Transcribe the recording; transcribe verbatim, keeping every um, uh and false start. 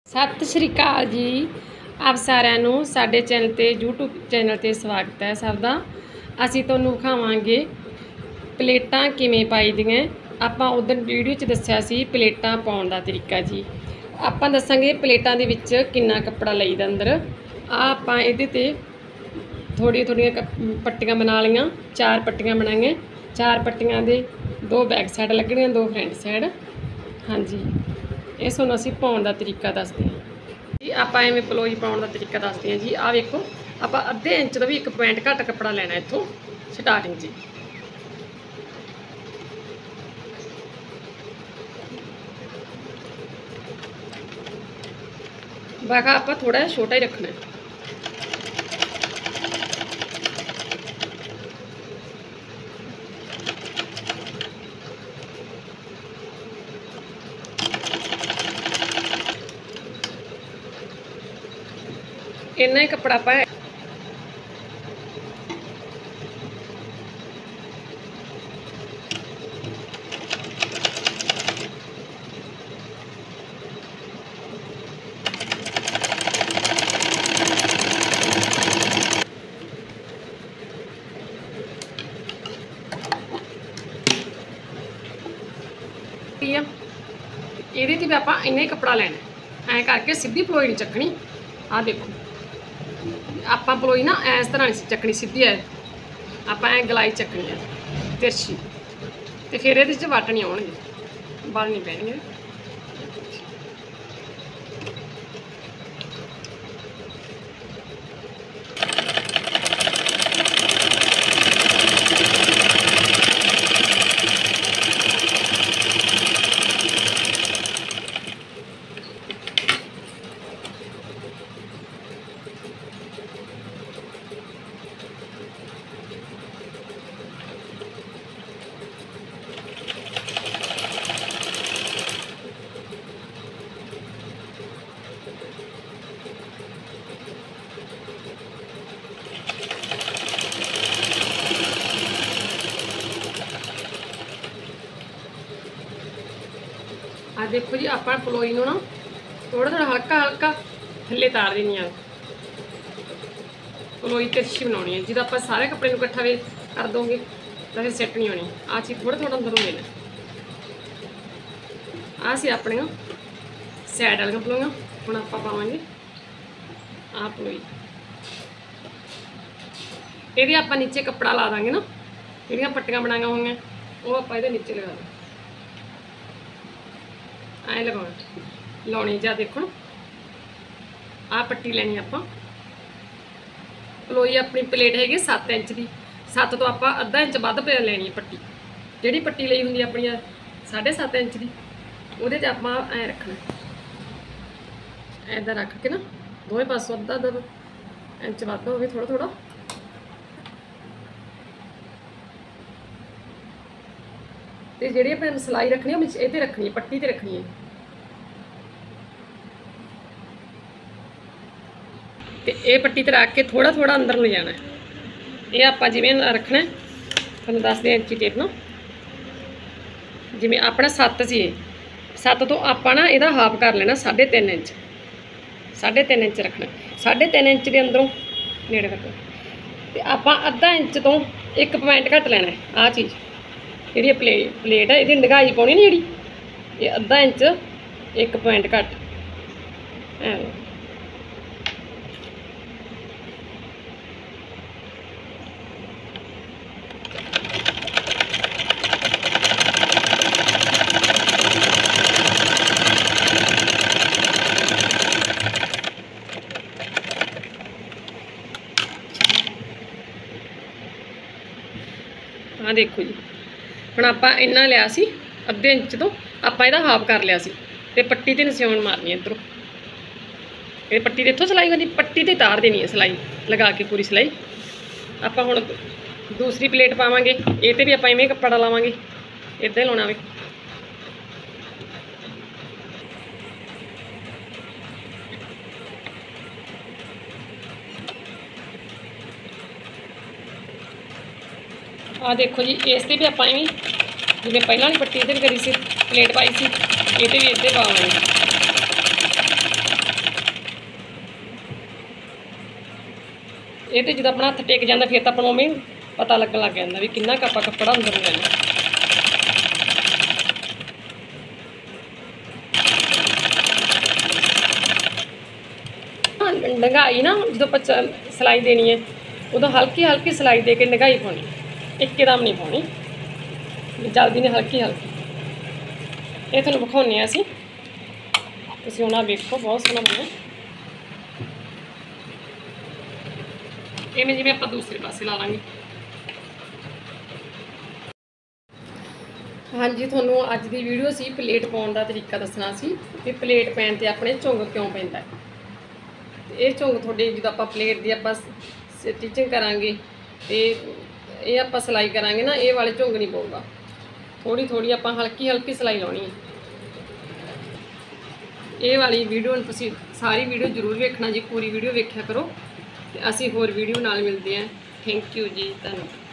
सत श्री अकाल जी। आप सारिਆਂ साडे चैनल ते यूट्यूब चैनल ते स्वागत है सब दा। असीं तुहानूं खावांगे प्लेटां किवें पाई दियां। आपां उधर वीडियो च दस्सिया सी प्लेटां पाउण दा तरीका जी। आपां दस्सांगे प्लेटां दे विच किन्ना कपड़ा लईदा अंदर। आ आपां इहदे ते थोड़ियां थोड़ियां पट्टियां बना लियां, चार पट्टियां बनाईयां। चार पट्टियां दे दो बैक साइड लगणियां, दो फ्रंट साइड। हाँ जी, ये तुहानूं असीं पाउण दा तरीका दसदे हां जी। आपां इवें पलोई पाउण दा तरीका दसदे हां जी। आ वेखो, आपां अद्धे इंच दा भी एक पॉइंट घट कपड़ा लैना इत्थों स्टार्टिंग च। बाका आपां थोड़ा जिहा छोटा ही रखना है। इन्ना ही कपड़ा पाए ਇਹਦੇ ਤੇ ਵੀ ਆਪਾਂ ਇੰਨਾ ਹੀ कपड़ा ਲੈਣਾ। ਐਂ करके सीधी पलोई नहीं ਚੱਕਣੀ। आ देखो, ਆਪਾਂ पलोई ना इस तरह नहीं ਚੱਕਣੀ सीधी है। ਆਪਾਂ ਐ ਗਲਾਈ ਚੱਕਣੀ है तिरछी, ਤੇ फिर ਇਹਦੇ 'ਚ ਵੱਟ नहीं ਆਉਣਗੇ, ਵਲ नहीं ਪੈਣਗੇ। आ देखो जी, आप पलोई नूं ना थोड़ा थोड़ा हल्का हल्का थल्ले तार देनी है। पलोई तिरछी बनानी है। जो आप सारे कपड़े नूं इकट्ठा वे कर दोगे तो फिर सेट नहीं होनी। आ चीज़ थोड़ा थोड़ा अंदरों लेना। आ सी अपने सैड वाली पलोइयां। हुण आपां पावांगे आ पलोई। इहदे आपां नीचे कपड़ा ला देंगे ना, जिहड़ियां पट्टियां बनाईयां होईयां वो आपां इहदे नीचे लगा देंगे। ऐ लगाना लाने जा। देखो आ पट्टी लैनी आपां। पलोई अपनी प्लेट हैगी सत्त इंच की। सत्त तो आपां अद्धा इंच वध पे लैनी है पट्टी। जिहड़ी पट्टी लई हुंदी अपनी साढ़े सत्त इंच की, उहदे च आपां ऐ रखना, ऐदा रख के ना दोवें पासों अद्धा अद्धा इंच वध होवे थोड़ा थोड़ा। ते जिहड़ी अपनी सिलाई रखनी है इह ते रखनी है, पट्टी ते रखनी है। ते ये पट्टी ते रख के थोड़ा थोड़ा अंदर ले जाना। ये आपां जिवें रखना तुहानूं दसदे इंची टेप ना। जिवें अपना सत्त सी, सत्त तो आपां ना इहदा हाफ कर लेना साढ़े तीन इंच। साढ़े तीन इंच रखना। साढ़े तीन इंच के अंदरों नेड़े रखो। ते आपां अद्धा इंच तो एक पॉइंट घट लेना। आ चीज़ जी प्ले प्लेट है, ये डगाई पानी ना जी, ये अद्धा इंच एक पॉइंट घट। हाँ देखो जी, ਹੁਣ ਆਪਾਂ ਇੰਨਾ ਲਿਆ ਸੀ ਅੱਧੇ ਇੰਚ ਤੋਂ, ਆਪਾਂ ਇਹਦਾ ਹਾਫ ਕਰ ਲਿਆ ਸੀ ਤੇ ਪੱਟੀ ਤੇ ਨਿਸ਼ਾਨ ਮਾਰਨੀ ਇਧਰੋਂ। ਇਹ ਪੱਟੀ ਦੇ ਇੱਥੋਂ ਸਿਲਾਈ ਕਰਨੀ, ਪੱਟੀ ਤੇ ਤਾਰ ਦੇਣੀ ਹੈ ਸਿਲਾਈ ਲਗਾ ਕੇ ਪੂਰੀ ਸਿਲਾਈ। ਆਪਾਂ ਹੁਣ ਦੂਸਰੀ ਪਲੇਟ ਪਾਵਾਂਗੇ। ਇਹ ਤੇ ਵੀ ਆਪਾਂ ਇਵੇਂ ਕੱਪੜਾ ਲਾਵਾਂਗੇ, ਇੱਦਾਂ ਹੀ ਲਾਉਣਾ ਵੇ। आ देखो जी, इस पर भी आप जिवें पहला वाली पट्टी इधर करी सी प्लेट पाई सी, ये भी इधर पावांगे। ਇਹ ਤੇ ਜਦੋਂ ਆਪਣਾ ਹੱਥ ਟਿਕ ਜਾਂਦਾ ਫਿਰ ਤਾਂ ਆਪਾਂ ਨੂੰ ਉਵੇਂ ਪਤਾ ਲੱਗਣ ਲੱਗ ਜਾਂਦਾ ਵੀ ਕਿੰਨਾ ਕੁ ਆਪਾਂ ਕੱਪੜਾ ਅੰਦਰ ਨੂੰ ਲੈਣਾ। ਡੰਗਾਈ ਨਾ ਜਦੋਂ ਆਪਾਂ ਸਿਲਾਈ ਦੇਣੀ ਹੈ ਉਦੋਂ ਹਲਕੀ ਹਲਕੀ ਸਿਲਾਈ ਦੇ ਕੇ ਡੰਗਾਈ ਪਾਉਣੀ, ਇੱਕਦਮ ਨਹੀਂ ਪਾਉਣੀ, ਜਲਦੀ ਨੇ ਹਲਕੀ ਹਲਕੀ। ਇਹ ਤੁਹਾਨੂੰ ਵਿਖਾਉਂਦੇ ਹਾਂ ਅਸੀਂ, ਤੁਸੀਂ ਹੁਣ ਆਹ ਵੇਖੋ ਬਹੁਤ ਸੋਹਣਾ ਬਣਿਆ। ਇਵੇਂ ਜਿਵੇਂ ਆਪਾਂ ਦੂਸਰੇ ਪਾਸੇ ਲਾ ਲਾਂਗੇ। ਹਾਂਜੀ, ਤੁਹਾਨੂੰ ਅੱਜ ਦੀ ਵੀਡੀਓ ਸੀ ਪਲੇਟ ਪਾਉਣ ਦਾ ਤਰੀਕਾ ਦੱਸਣਾ ਸੀ ਕਿ ਪਲੇਟ ਪੈਣ 'ਤੇ ਆਪਣੇ ਝੁੰਗ ਕਿਉਂ ਪੈਂਦਾ। ਇਹ ਝੁੰਗ ਤੁਹਾਡੇ ਜਦੋਂ ਆਪਾਂ ਪਲੇਟ ਦੀ ਆਪਾਂ ਸਟਿਚਿੰਗ ਕਰਾਂਗੇ ਤੇ ਇਹ ਆਪਾਂ ਸਿਲਾਈ ਕਰਾਂਗੇ ਨਾ, ਇਹ ਵਾਲੇ ਝੁੰਗ ਨਹੀਂ ਪਊਗਾ। ਥੋੜੀ ਥੋੜੀ ਆਪਾਂ ਹਲਕੀ ਹਲਕੀ ਸਿਲਾਈ ਲਾਉਣੀ ਹੈ। ਇਹ ਵਾਲੀ ਵੀਡੀਓ ਨੂੰ ਤੁਸੀਂ ਸਾਰੀ ਵੀਡੀਓ ਜ਼ਰੂਰ ਵੇਖਣਾ ਜੀ, ਪੂਰੀ ਵੀਡੀਓ ਵੇਖਿਆ ਕਰੋ। ਤੇ ਅਸੀਂ ਹੋਰ ਵੀਡੀਓ ਨਾਲ ਮਿਲਦੇ ਹਾਂ। ਥੈਂਕ ਯੂ ਜੀ, ਧੰਨਵਾਦ।